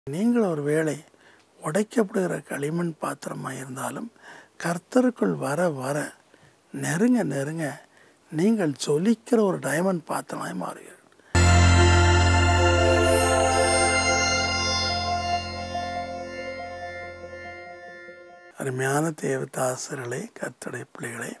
நீங்கள் ஒரு வேளை உடைக்கப்படுகிற களிமண் பாத்திரமாக இருந்தாலும் கர்த்தருக்குள் வர வர நெருங்க நெருங்க நீங்கள் ஜொலிக்கிற ஒரு டைமண்ட் பாத்திரமாய் மாறுவீர்கள். அருமையான தேவதாசர்களே, கர்த்தருடைய பிள்ளைகளே,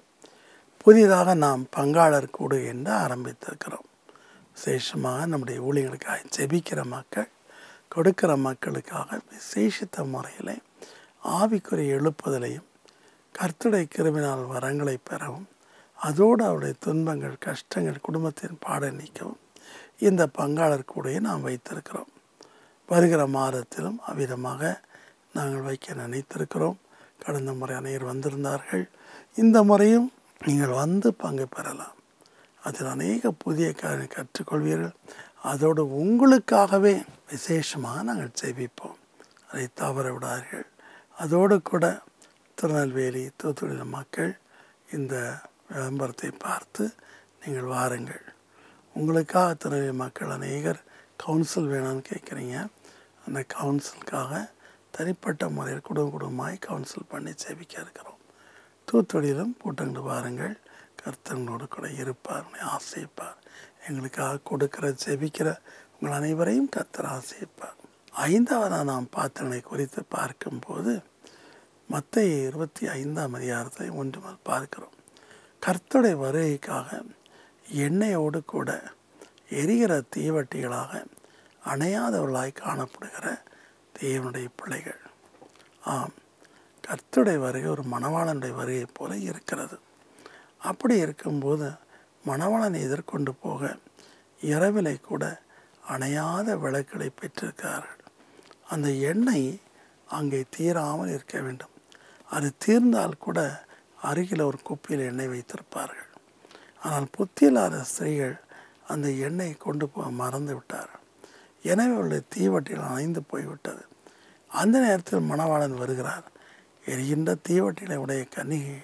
புதிதாக நாம் பங்காளர் கூடு என்று ஆரம்பித்திருக்கிறோம். விசேஷமாக நம்முடைய ஊழியர்களுக்காக ஜெபிக்கிற மக்கள், கொடுக்கிற மக்களுக்காக விசேஷித்த முறையில் ஆவிக்குரிய எழுப்புதலையும் கர்த்தருடைய கிருபினால் வரங்களை பெறவும், அதோடு அவருடைய துன்பங்கள் கஷ்டங்கள் குடும்பத்தின் பாட நீக்கவும் இந்த பங்காளர் கூடையை நாம் வைத்திருக்கிறோம். வருகிற மாதத்திலும் அவ்விதமாக நாங்கள் வைக்க நினைத்திருக்கிறோம். கடந்த முறை அனைவர் வந்திருந்தார்கள். இந்த முறையும் நீங்கள் வந்து பங்கு பெறலாம். அதில் அநேக புதிய காரியங்களை கற்றுக்கொள்வீர்கள். அதோடு உங்களுக்காகவே விசேஷமாக நாங்கள் ஜெபிப்போம். அதை தவற விடார்கள். அதோடு கூட திருநெல்வேலி தூத்துக்குடி மக்கள் இந்த விளம்பரத்தை பார்த்து நீங்கள் வாருங்கள். உங்களுக்காக திருநெல்வேலி மக்கள் அநேகர் கவுன்சில் வேணும்னு கேட்குறீங்க. அந்த கவுன்சிலுக்காக தனிப்பட்ட முறையில் குடும்பமாய் கவுன்சில் பண்ணி ஜெபிக்க இருக்கிறோம். தூத்துக்குடியிலும் கூட்டங்கள் வாருங்கள். கர்த்தங்களோடு கூட இருப்பார், ஆசைப்பார். எங்களுக்காக கொடுக்கிற ஜெபிக்கிற உங்கள் அனைவரையும் கர்த்தர் ஆசைப்பார். ஐந்தாவதாக நாம் பாத்திரங்களை குறித்து பார்க்கும்போது மத்தேயு 25ஆம் அதிகாரத்தை ஒன்று முதல் பார்க்கிறோம். கர்த்தருடைய வருகைக்காக எண்ணெயோடு கூட எரிகிற தீவட்டிகளாக அணையாதவர்களாய் காணப்படுகிற தேவனுடைய பிள்ளைகள். ஆம், கர்த்தருடைய வருகை ஒரு மணவாளனுடைய வருகை போல இருக்கிறது. அப்படி இருக்கும்போது மணவாளனை எதிர்கொண்டு போக இரவிலை கூட அணையாத விளக்குகளை பெற்றிருக்கிறார்கள். அந்த எண்ணெய் அங்கே தீராமல் இருக்க வேண்டும். அது தீர்ந்தால் கூட அருகில் ஒரு குப்பியில் எண்ணெய் வைத்திருப்பார்கள். ஆனால் புத்தியில்லாத ஸ்திரீகள் அந்த எண்ணெயை கொண்டு போக மறந்து விட்டார்கள். எனவே அவருடைய தீவட்டிகள் அணைந்து போய்விட்டது. அந்த நேரத்தில் மணவாளன் வருகிறார். எரிகின்ற தீவட்டிகளை உடைய கன்னிகைகள்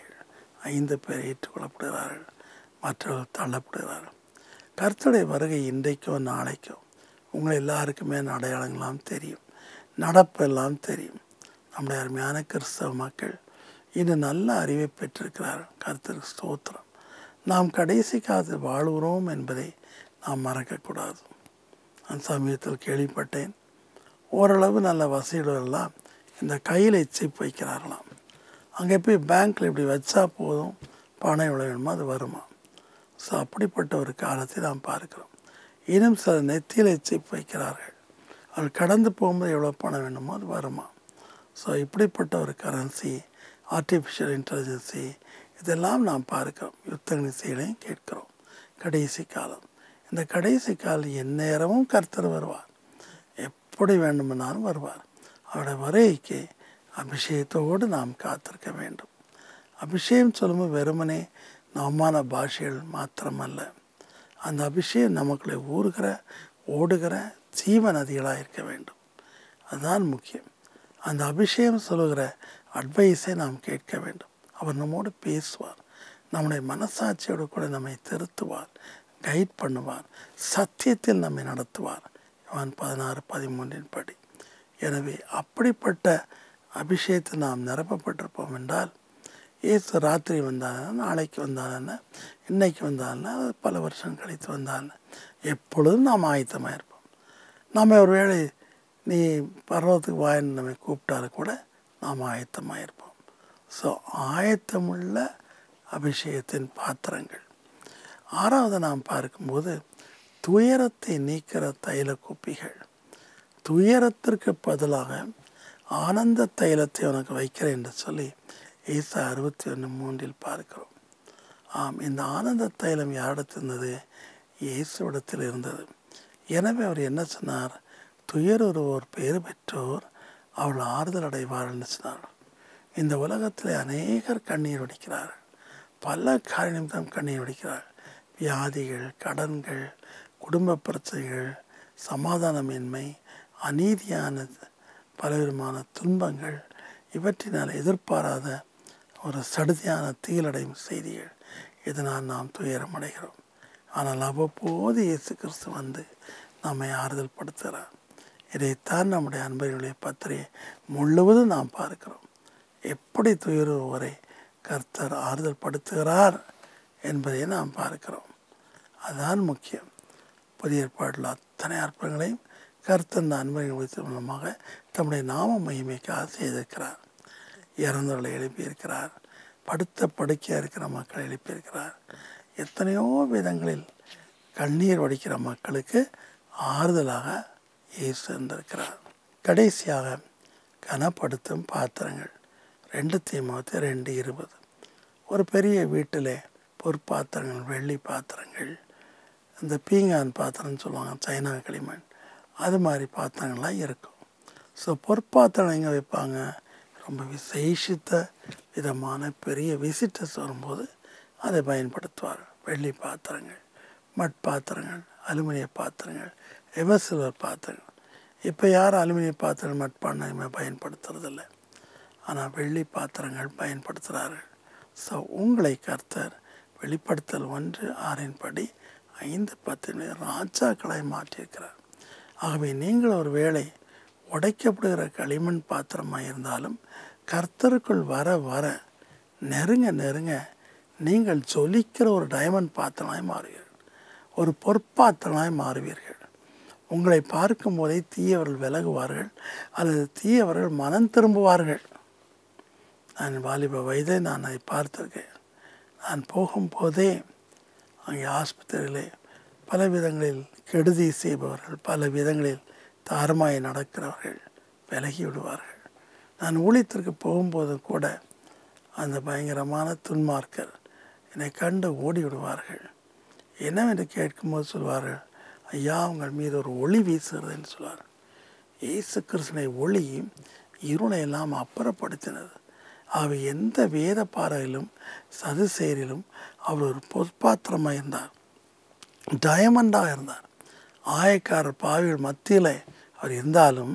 5 பேர் ஏற்றுக்கொள்ளப்படுகிறார்கள். மற்றவர்கள் தள்ளப்படுகிறார்கள். கர்த்தருடைய வருகை இன்றைக்கோ நாளைக்கோ உங்கள் எல்லாருக்குமே அடையாளங்களாம் தெரியும், நடப்பெல்லாம் தெரியும். நம்முடைய அருமையான கிறிஸ்தவ மக்கள் இன்னும் நல்ல அறிவை பெற்றிருக்கிறார்கள். கர்த்தருக்கு ஸ்தோத்திரம். நாம் கடைசி காலத்தில் வாழ்கிறோம் என்பதை நாம் மறக்கக்கூடாது. நான் சமீபத்தில் கேள்விப்பட்டேன், ஓரளவு நல்ல வசதிகளெல்லாம் இந்த கையில் சிப் வைக்கிறார்களாம். அங்கே போய் பேங்க்கில் இப்படி வச்சா போதும், பணம் எவ்வளோ வேணுமோ அது வருமா. ஸோ அப்படிப்பட்ட ஒரு காலத்தை நாம் பார்க்கிறோம். இன்னும் சில நெத்தியில் சிப் வைக்கிறார்கள். அவர்கள் கடந்து போகும்போது எவ்வளோ பணம் வேணுமோ அது வருமா. ஸோ இப்படிப்பட்ட ஒரு கரன்சி, ஆர்டிஃபிஷியல் இன்டெலிஜென்சி, இதெல்லாம் நாம் பார்க்கிறோம். யுத்த நிச்சயங்களையும் கேட்கிறோம். கடைசி காலம். இந்த கடைசி காலம் எந்நேரமும் கர்த்தர் வருவார். எப்படி வேண்டுமென்னாலும் வருவார். அவருடைய வருகைக்கு அபிஷேகத்தோடு நாம் காத்திருக்க வேண்டும். அபிஷேகம் சொல்லும்போது வெறுமனே நாமான பாஷைகள் மாத்திரமல்ல. அந்த அபிஷேகம் நமக்குள்ளே ஊறுகிற ஓடுகிற ஜீவ நதிகளாக இருக்க வேண்டும். அதுதான் முக்கியம். அந்த அபிஷேகம் சொல்லுகிற அட்வைஸை நாம் கேட்க வேண்டும். அவர் நம்மோடு பேசுவார். நம்முடைய மனசாட்சியோடு கூட நம்மை திருத்துவார், கைட் பண்ணுவார், சத்தியத்தில் நம்மை நடத்துவார். யோவான் 16:13 படி. எனவே அப்படிப்பட்ட அபிஷேகத்தில் நாம் நிரப்பப்பட்டிருப்போம் என்றால், இயேசு ராத்திரி வந்தாங்கன்னா, நாளைக்கு வந்தாங்கன்னா, இன்னைக்கு வந்தாங்கன்னா, பல வருஷம் கழித்து வந்தாங்கன்னா, எப்பொழுதும் நாம் ஆயத்தமாக இருப்போம். நம்ம ஒரு வேளை நீ பர்வத்துக்கு வாயின்னு நம்மை கூப்பிட்டாலும் கூட நாம் ஆயத்தமாக இருப்போம். ஸோ ஆயத்தமுள்ள அபிஷேகத்தின் பாத்திரங்கள். ஆறாவது நாம் பார்க்கும்போது துயரத்தை நீக்கிற தைல குப்பிகள். துயரத்திற்கு பதிலாக ஆனந்த தைலத்தை உனக்கு வைக்கிறேன் என்று சொல்லி ஏசா 61:3 பார்க்கிறோம். ஆம், இந்த ஆனந்த தைலம் யாரிடத்தில் இருந்தது? இயேசுவிடத்தில் இருந்தது. எனவே அவர் என்ன சொன்னார்? துயருவோர் பேறு பெற்றோர் அவள் ஆறுதல் அடைவார்னு சொன்னார். இந்த உலகத்தில் அநேகர் கண்ணீர் வடிக்கிறார்கள். பல காரணம் கண்ணீர் வடிக்கிறார்கள். வியாதிகள், கடன்கள், குடும்ப பிரச்சனைகள், சமாதானமின்மை, அநீதியான பலவிதமான துன்பங்கள், இவற்றினால் எதிர்பாராத ஒரு சடுதியான தீலடையும் செய்திகள், இதனால் நாம் துயரம் அடைகிறோம். ஆனால் அவ்வப்போது இயேசு கிறிஸ்து வந்து நம்மை ஆறுதல் படுத்துகிறார். இதைத்தான் நம்முடைய அன்பர்களுடைய பத்திரிகை முழுவதும் நாம் பார்க்கிறோம். எப்படி துயருவரை கர்த்தர் ஆறுதல் படுத்துகிறார் என்பதை நாம் பார்க்கிறோம். அதுதான் முக்கியம். புதிய ஏற்பாட்டில் அத்தனை அற்புதங்களையும் கர்த்தர் இந்த அன்பர்கள் மூலமாக தம்முடைய நாம மகிமைக்காக செய்திருக்கிறார். இறந்தவர்களை எழுப்பியிருக்கிறார். படுத்த படுக்கையாக இருக்கிற மக்களை எழுப்பியிருக்கிறார். எத்தனையோ விதங்களில் கண்ணீர் வடிக்கிற மக்களுக்கு ஆறுதலாக இயேசு இருந்திருக்கிறார். கடைசியாக கனப்படுத்தும் பாத்திரங்கள். 2 தீமோத்தேயு 2:20. ஒரு பெரிய வீட்டில் பொற்பாத்திரங்கள், வெள்ளி பாத்திரங்கள், இந்த பீங்கான் பாத்திரம்னு சொல்லுவாங்க, சைனா களிமண், அது மாதிரி பாத்திரங்கள்லாம் இருக்கும். ஸோ பொற்பாத்திரம் எங்கே வைப்பாங்க? ரொம்ப விசேஷித்த விதமான பெரிய விசிட்டர்ஸ் வரும்போது அதை பயன்படுத்துவார். வெள்ளி பாத்திரங்கள், மட்பாத்திரங்கள், அலுமினிய பாத்திரங்கள், எவர்சில்வர் பாத்திரங்கள். இப்போ யாரும் அலுமினிய பாத்திரங்கள், மட்பானை பயன்படுத்துறதில்லை. ஆனால் வெள்ளி பாத்திரங்கள் பயன்படுத்துகிறார்கள். ஸோ உங்களை கர்த்தர் வெளிப்படுத்தல் 1:6 படி 5:10 ராஜாக்களாய் மாற்றியிருக்கிறார். ஆகவே நீங்கள் ஒரு வேளை உடைக்கப்படுகிற களிமண் பாத்திரமாக இருந்தாலும் கர்த்தருக்குள் வர வர நெருங்க நெருங்க நீங்கள் ஜொலிக்கிற ஒரு டைமண்ட் பாத்திரமாய் மாறுவீர்கள், ஒரு பொற்பாத்திரமாய் மாறுவீர்கள். உங்களை பார்க்கும் போதே தீயவர்கள் விலகுவார்கள் அல்லது தீயவர்கள் மனம் திரும்புவார்கள். நான் வாலிப வயதை நான் அதை பார்த்திருக்கேன். நான் போகும்போதே அங்கே ஆஸ்பத்திரியிலே பல விதங்களில் கெடுதி செய்பவர்கள், பல விதங்களில் தாறுமாய் நடக்கிறவர்கள் விலகி விடுவார்கள். நான் ஊழியத்திற்கு போகும்போது கூட அந்த பயங்கரமான துன்மார்க்கர் என்னை கண்டு ஓடி விடுவார்கள். என்னவென்று கேட்கும்போது சொல்வார்கள், ஐயா உங்கள் மீது ஒரு ஒளி வீசுகிறதுன்னு சொல்வார். இயேசு கிறிஸ்துவின் ஒளி இருளை எல்லாம் அப்புறப்படுத்தினது. அவை எந்த வேத பாறையிலும் சதுசேரிலும் அவர் ஒரு பொற்பாத்திரமாக இருந்தார், டயமண்டாக இருந்தார். ஆயக்காரர் பாவிகள் மத்தியில் அவர் இருந்தாலும்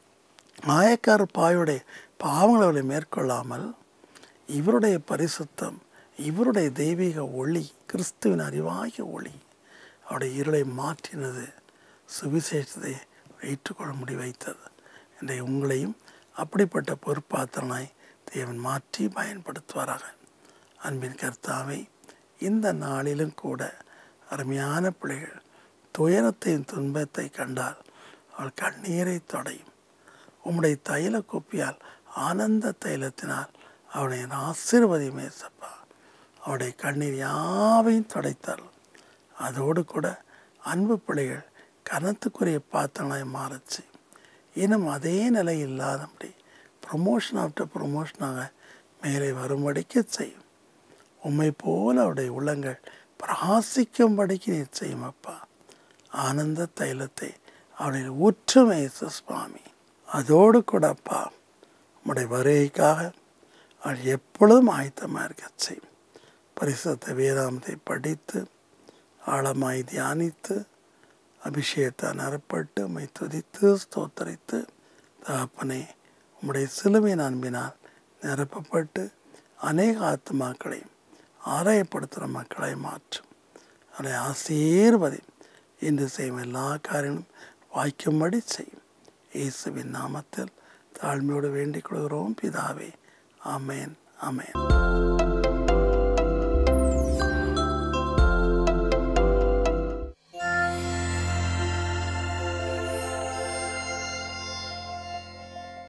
ஆயக்காரர் பாவியுடைய பாவங்களை அவரை மேற்கொள்ளாமல் இவருடைய பரிசுத்தம், இவருடைய தெய்வீக ஒளி, கிறிஸ்துவின் அறிவாகிய ஒளி அவருடைய இருளை மாற்றினது, சுவிசேஷத்தை ஏற்றுக்கொள்ள முடி வைத்தது. இன்றைய உங்களையும் அப்படிப்பட்ட பொறுப்பாத்திரனாய் தேவன் மாற்றி பயன்படுத்துவாராக. அன்பின் கர்த்தாவை, இந்த நாளிலும் கூட அருமையான பிள்ளைகள் துயரத்தையும் துன்பத்தை கண்டால் அவள் கண்ணீரை தொடையும். உம்முடைய தைல குப்பியால் ஆனந்த தைலத்தினால் அவளை ஆசீர்வதியுமே சப்பா. அவருடைய கண்ணீர் யாவையும் தொடைத்தாள். அதோடு கூட அன்பு பிள்ளைகள் கனத்துக்குரிய பாத்திரங்களாய் மாறச்சு. இன்னும் அதே நிலை இல்லாதபடி ப்ரொமோஷன் ஆஃப்டர் ப்ரொமோஷனாக மேலே வரும்படிக்கு செய்யும். உம்மை போல அவருடைய உள்ளங்கள் பிரகாசிக்கும்படிக்கு நீர் செய்யும் அப்பா. ஆனந்த தைலத்தை அவருடைய ஊற்றுமை சுவாமி. அதோடு கூட அப்பா உம்முடைய வருகைக்காக அவள் எப்பொழுதும் ஆயத்தமாக இருக்க செய்யும். பரிசுத்த வேதாந்தத்தை படித்து ஆழமாய் தியானித்து அபிஷேகத்தை நிரப்பட்டு உம்மை துதித்து ஸ்தோத்தரித்து தகப்பனே உம்முடைய சிலுவையின் அன்பினால் நிரப்பப்பட்டு அநேக ஆத்மாக்களையும் ஆராயப்படுத்துகிற மக்களை மாற்றும். அவளை ஆசீர்வதி. இன்று செய்யும் எல்லா காரியங்களும் வாய்க்கும்படி செய்யும். இயேசுவின் நாமத்தில் தாழ்மையோடு வேண்டிக் கொள்கிறோம் பிதாவே. ஆமேன், ஆமேன்.